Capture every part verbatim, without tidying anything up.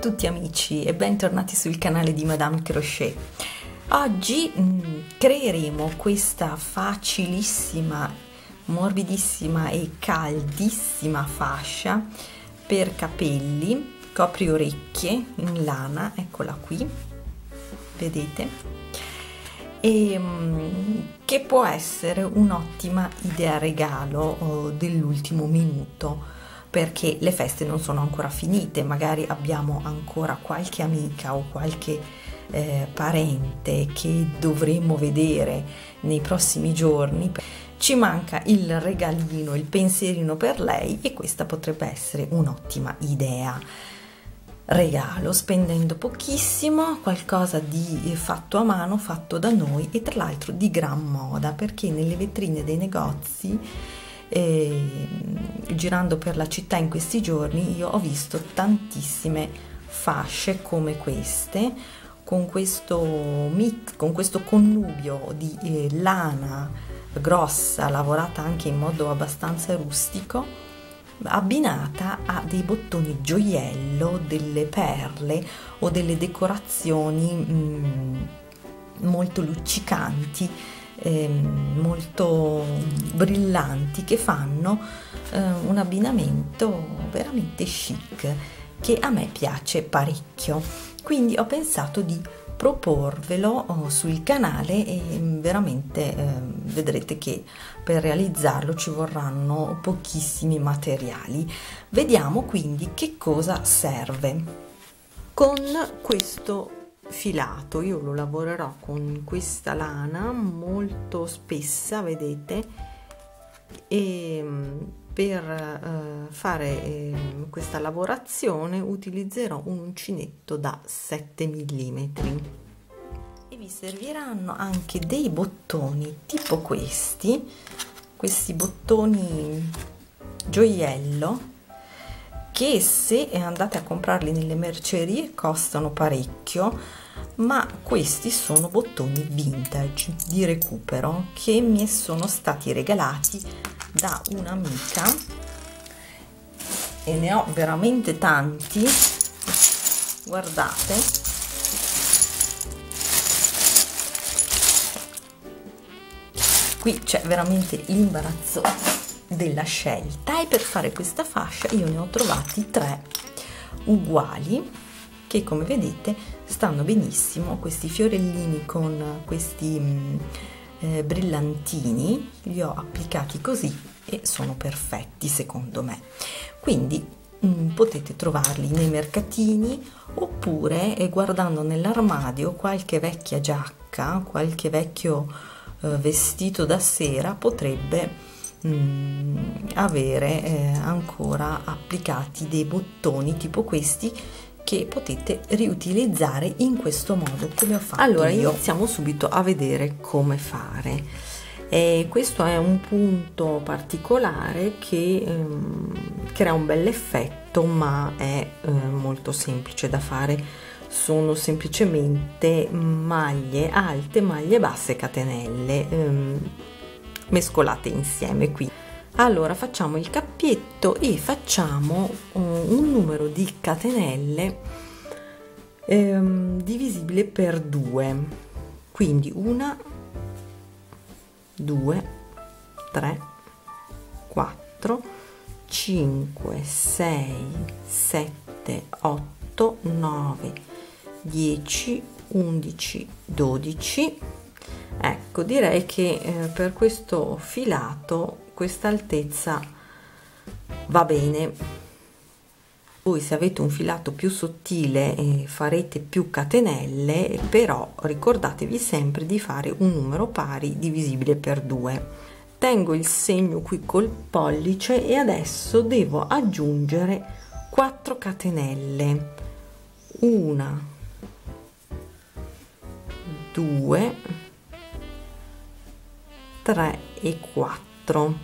tutti amici e bentornati sul canale di Madame Crochet. Oggi mh, creeremo questa facilissima, morbidissima e caldissima fascia per capelli, copri orecchie in lana, eccola qui, vedete? E mh, che può essere un'ottima idea regalo oh, dell'ultimo minuto, perché le feste non sono ancora finite, magari abbiamo ancora qualche amica o qualche eh, parente che dovremmo vedere nei prossimi giorni, ci manca il regalino, il pensierino per lei e questa potrebbe essere un'ottima idea regalo, spendendo pochissimo, qualcosa di fatto a mano, fatto da noi e tra l'altro di gran moda, perché nelle vetrine dei negozi E, girando per la città in questi giorni io ho visto tantissime fasce come queste, con questo mix, con questo connubio di eh, lana grossa lavorata anche in modo abbastanza rustico, abbinata a dei bottoni gioiello, delle perle o delle decorazioni mh, molto luccicanti, Eh, molto brillanti, che fanno eh, un abbinamento veramente chic che a me piace parecchio. Quindi ho pensato di proporvelo oh, sul canale e veramente eh, vedrete che per realizzarlo ci vorranno pochissimi materiali. Vediamo quindi che cosa serve. Con questo filato io lo lavorerò con questa lana molto spessa, vedete, e per eh, fare eh, questa lavorazione utilizzerò un uncinetto da sette millimetri e vi serviranno anche dei bottoni tipo questi questi bottoni gioiello, che se andate a comprarli nelle mercerie costano parecchio, ma questi sono bottoni vintage di recupero che mi sono stati regalati da un'amica e ne ho veramente tanti. Guardate, qui c'è veramente l'imbarazzo della scelta e per fare questa fascia io ne ho trovati tre uguali che, come vedete, stanno benissimo. Questi fiorellini con questi mh, eh, brillantini li ho applicati così e sono perfetti secondo me. Quindi mh, potete trovarli nei mercatini oppure eh, guardando nell'armadio qualche vecchia giacca, qualche vecchio eh, vestito da sera potrebbe avere eh, ancora applicati dei bottoni tipo questi che potete riutilizzare in questo modo come ho fatto. Allora io. Iniziamo subito a vedere come fare. E questo è un punto particolare che ehm, crea un bel effetto, ma è eh, molto semplice da fare. Sono semplicemente maglie alte, maglie basse, catenelle ehm, mescolate insieme. Qui allora facciamo il cappietto e facciamo uh, un numero di catenelle ehm, divisibile per due, quindi una, due, tre, quattro, cinque, sei, sette, otto, nove, dieci, undici, dodici. Ecco, direi che eh, per questo filato questa altezza va bene. Voi se avete un filato più sottile eh, farete più catenelle, però ricordatevi sempre di fare un numero pari divisibile per due. Tengo il segno qui col pollice e adesso devo aggiungere quattro catenelle, una, due, tre e quattro,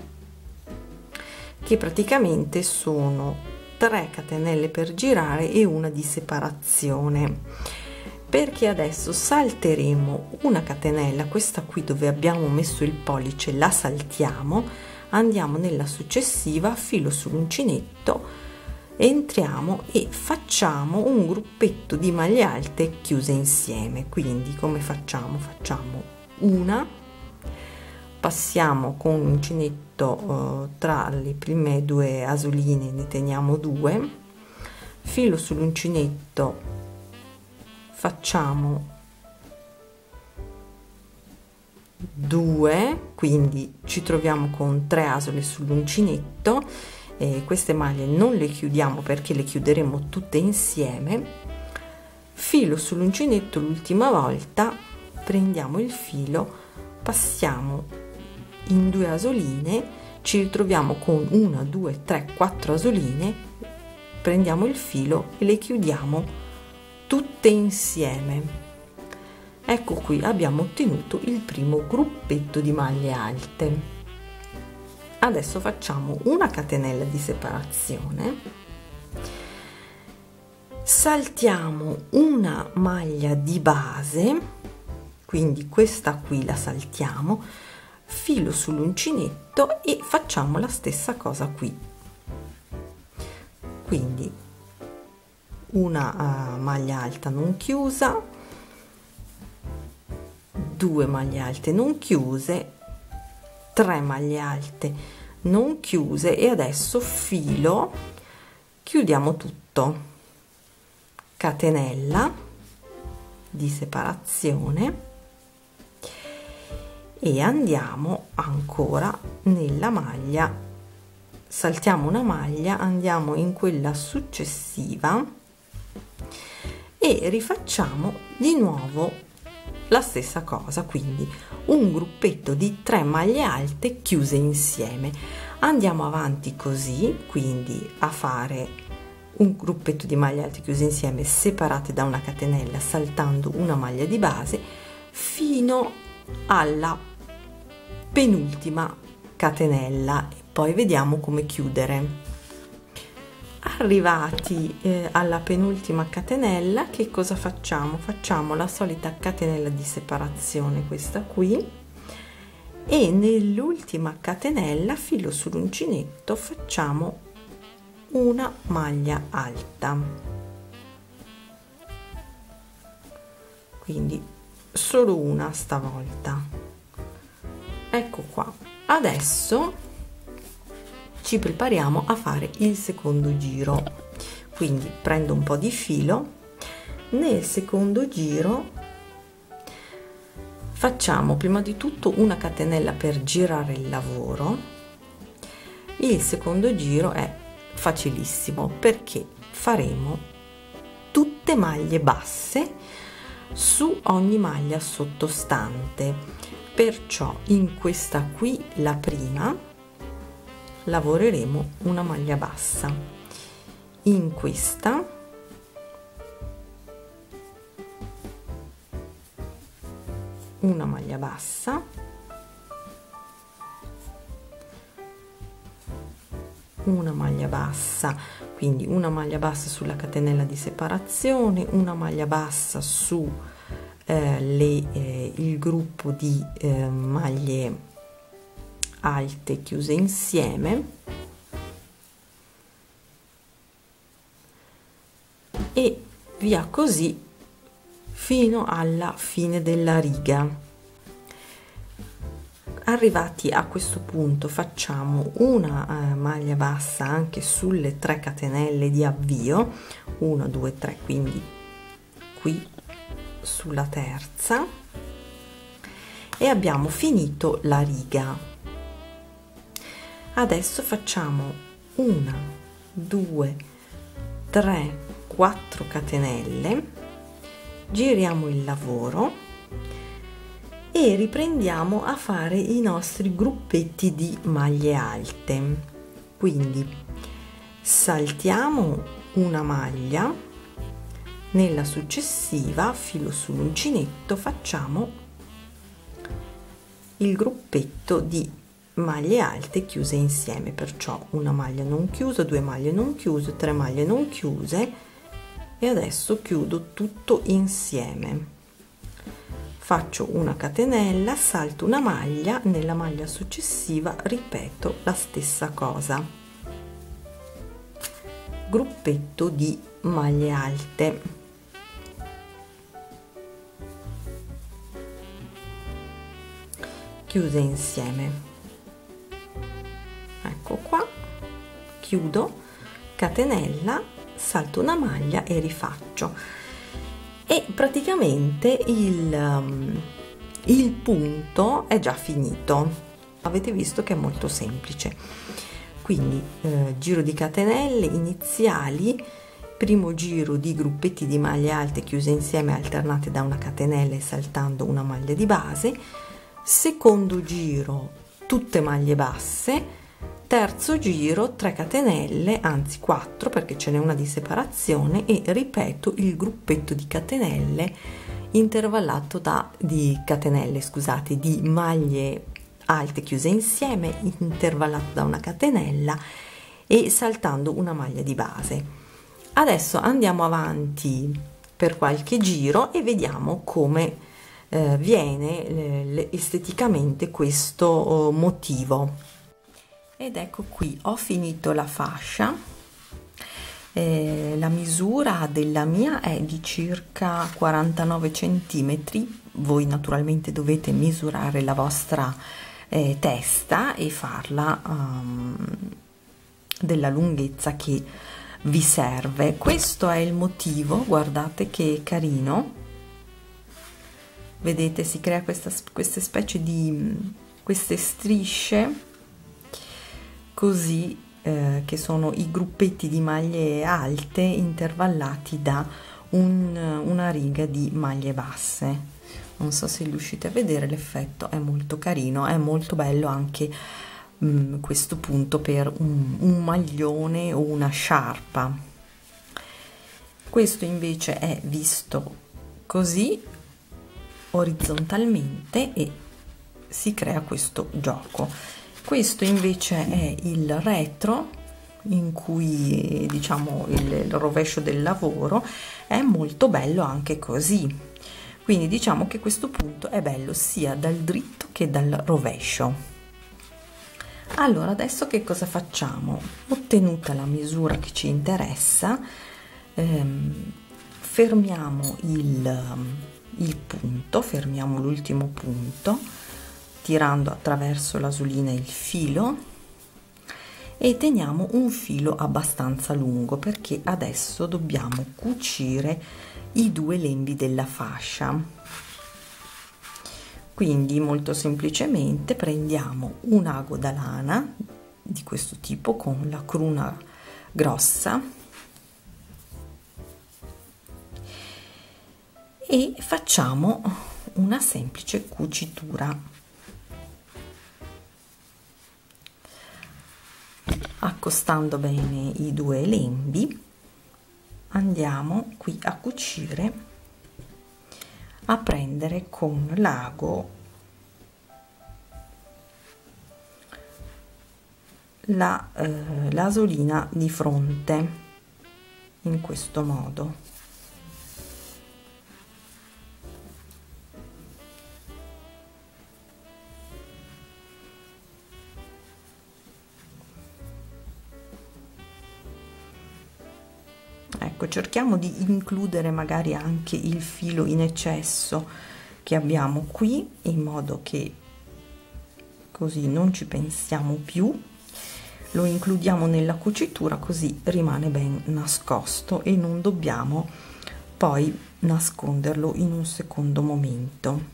che praticamente sono tre catenelle per girare e una di separazione, perché adesso salteremo una catenella, questa qui dove abbiamo messo il pollice la saltiamo, andiamo nella successiva, filo sull'uncinetto entriamo e facciamo un gruppetto di maglie alte chiuse insieme. Quindi come facciamo? Facciamo una, passiamo con l'uncinetto eh, tra le prime due asoline, ne teniamo due, filo sull'uncinetto, facciamo due, quindi ci troviamo con tre asole sull'uncinetto. Eh, queste maglie non le chiudiamo perché le chiuderemo tutte insieme, filo sull'uncinetto l'ultima volta, prendiamo il filo, passiamo in due asoline, ci ritroviamo con una, due, tre, quattro asoline, prendiamo il filo e le chiudiamo tutte insieme. Ecco qui abbiamo ottenuto il primo gruppetto di maglie alte. Adesso facciamo una catenella di separazione, saltiamo una maglia di base, quindi questa qui la saltiamo, filo sull'uncinetto e facciamo la stessa cosa qui. Quindi una uh, maglia alta non chiusa, due maglie alte non chiuse, tre maglie alte non chiuse e adesso filo, chiudiamo tutto, catenella di separazione e andiamo ancora nella maglia, saltiamo una maglia, andiamo in quella successiva e rifacciamo di nuovo la stessa cosa, quindi un gruppetto di tre maglie alte chiuse insieme. Andiamo avanti così, quindi a fare un gruppetto di maglie alte chiuse insieme separate da una catenella, saltando una maglia di base fino alla penultima catenella e poi vediamo come chiudere. Arrivati eh, alla penultima catenella, che cosa facciamo? Facciamo la solita catenella di separazione, questa qui, e nell'ultima catenella, filo sull'uncinetto, facciamo una maglia alta, quindi solo una stavolta. Ecco qua. Adesso ci prepariamo a fare il secondo giro, quindi prendo un po' di filo, nel secondo giro facciamo prima di tutto una catenella per girare il lavoro. Il secondo giro è facilissimo perché faremo tutte maglie basse su ogni maglia sottostante, perciò in questa qui, la prima, lavoreremo una maglia bassa, in questa una maglia bassa, una maglia bassa, quindi una maglia bassa sulla catenella di separazione, una maglia bassa su eh, le, eh, il gruppo di eh, maglie alte chiuse insieme e via così fino alla fine della riga. Arrivati a questo punto facciamo una eh, maglia bassa anche sulle tre catenelle di avvio, uno, due, tre, quindi qui sulla terza, e abbiamo finito la riga. Adesso facciamo una, due, tre, quattro catenelle, giriamo il lavoro e riprendiamo a fare i nostri gruppetti di maglie alte. Quindi saltiamo una maglia, nella successiva, filo sull'uncinetto, facciamo il gruppetto di maglie alte chiuse insieme, perciò una maglia non chiusa, due maglie non chiuse, tre maglie non chiuse e adesso chiudo tutto insieme. Faccio una catenella, salto una maglia, nella maglia successiva ripeto la stessa cosa. gruppetto di maglie alte. Chiuse insieme. Ecco qua, chiudo, catenella, salto una maglia e rifaccio, e praticamente il, um, il punto è già finito. Avete visto che è molto semplice. Quindi eh, giro di catenelle iniziali, primo giro di gruppetti di maglie alte chiuse insieme alternate da una catenella e saltando una maglia di base, secondo giro tutte maglie basse, terzo giro tre catenelle, anzi quattro perché ce n'è una di separazione, e ripeto il gruppetto di catenelle intervallato da di catenelle scusate di maglie alte chiuse insieme, intervallato da una catenella e saltando una maglia di base. Adesso andiamo avanti per qualche giro e vediamo come eh, viene eh, esteticamente questo oh, motivo. Ed ecco qui, ho finito la fascia. Eh, la misura della mia è di circa quarantanove centimetri. Voi naturalmente dovete misurare la vostra eh, testa e farla um, della lunghezza che vi serve. Questo è il motivo, guardate che carino, vedete, si crea questa queste specie di queste strisce così eh, che sono i gruppetti di maglie alte intervallati da un, una riga di maglie basse. Non so se riuscite a vedere l'effetto, è molto carino, è molto bello anche mh, questo punto per un, un maglione o una sciarpa. Questo invece è visto così orizzontalmente e si crea questo gioco. Questo invece è il retro in cui diciamo il, il rovescio del lavoro, è molto bello anche così. Quindi diciamo che questo punto è bello sia dal dritto che dal rovescio. Allora adesso che cosa facciamo? Ottenuta la misura che ci interessa, ehm, fermiamo il, il punto, fermiamo l'ultimo punto tirando attraverso l'asulina il filo e teniamo un filo abbastanza lungo perché adesso dobbiamo cucire i due lembi della fascia. Quindi molto semplicemente prendiamo un ago da lana di questo tipo con la cruna grossa e facciamo una semplice cucitura. Accostando bene i due lembi andiamo qui a cucire, a prendere con l'ago la eh, l'asolina di fronte in questo modo. Ecco, cerchiamo di includere magari anche il filo in eccesso che abbiamo qui, in modo che così non ci pensiamo più, lo includiamo nella cucitura così rimane ben nascosto e non dobbiamo poi nasconderlo in un secondo momento.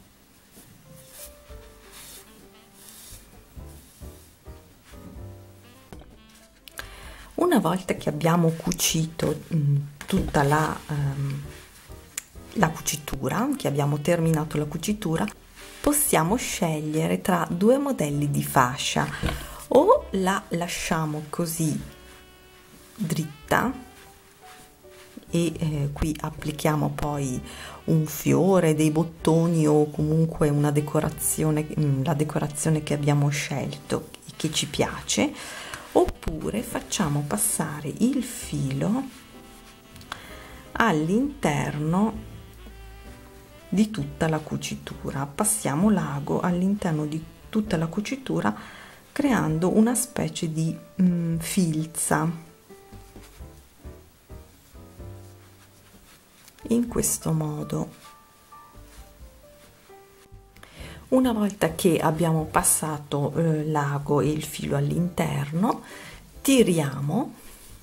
Una volta che abbiamo cucito mh, tutta la, um, la cucitura, che abbiamo terminato la cucitura, possiamo scegliere tra due modelli di fascia: o la lasciamo così dritta e eh, qui applichiamo poi un fiore, dei bottoni o comunque una decorazione, mh, la decorazione che abbiamo scelto e che ci piace, oppure facciamo passare il filo all'interno di tutta la cucitura, passiamo l'ago all'interno di tutta la cucitura creando una specie di mm, filza. in questo modo. Una volta che abbiamo passato eh, l'ago e il filo all'interno, tiriamo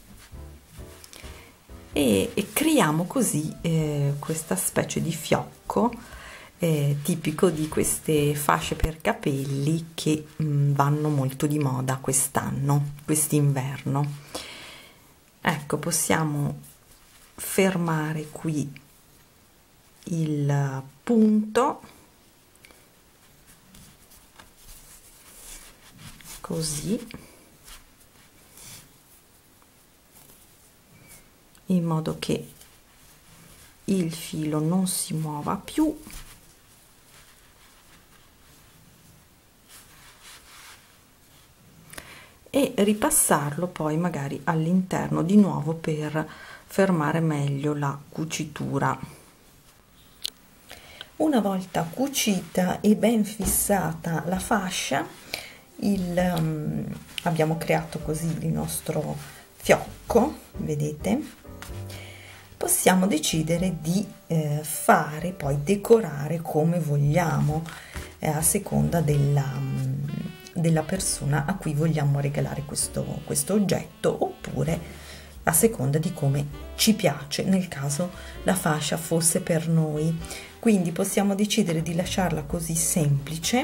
e, e creiamo così eh, questa specie di fiocco eh, tipico di queste fasce per capelli che mh, vanno molto di moda quest'anno, quest'inverno. Ecco, possiamo fermare qui il punto, così, in modo che il filo non si muova più. E ripassarlo poi magari all'interno di nuovo per fermare meglio la cucitura. Una volta cucita e ben fissata la fascia, il, um, abbiamo creato così il nostro fiocco, vedete? Possiamo decidere di eh, fare, poi decorare come vogliamo eh, a seconda della, um, della persona a cui vogliamo regalare questo, questo oggetto, oppure a seconda di come ci piace, nel caso la fascia fosse per noi. Quindi possiamo decidere di lasciarla così semplice,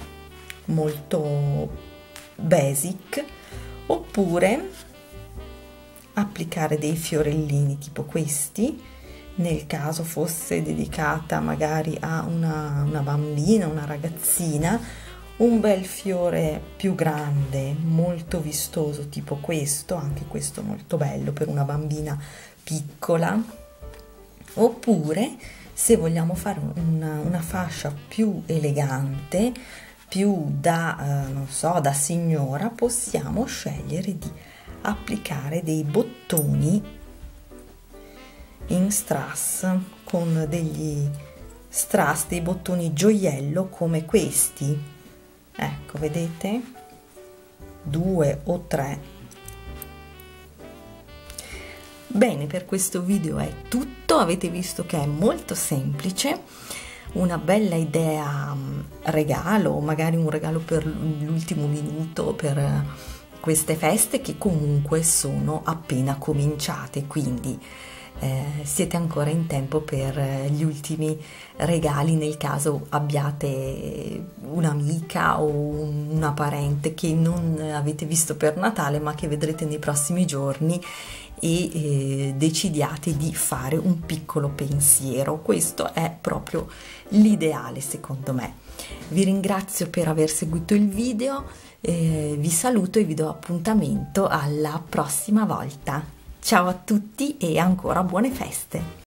molto basic, oppure applicare dei fiorellini tipo questi, nel caso fosse dedicata magari a una, una bambina, una ragazzina, un bel fiore più grande, molto vistoso, tipo questo, anche questo molto bello per una bambina piccola. Oppure, se vogliamo fare una, una fascia più elegante, più da, eh, non so, da signora, possiamo scegliere di applicare dei bottoni in strass, con degli strass, dei bottoni gioiello come questi. Ecco, vedete? Due o tre. Bene, per questo video è tutto. Avete visto che è molto semplice, una bella idea regalo, magari un regalo per l'ultimo minuto, per queste feste che comunque sono appena cominciate, quindi eh, siete ancora in tempo per gli ultimi regali, nel caso abbiate un'amica o una parente che non avete visto per Natale ma che vedrete nei prossimi giorni, e eh, decidiate di fare un piccolo pensiero. Questo è proprio l'ideale, secondo me. Vi ringrazio per aver seguito il video, eh, vi saluto e vi do appuntamento alla prossima volta. Ciao a tutti e ancora buone feste!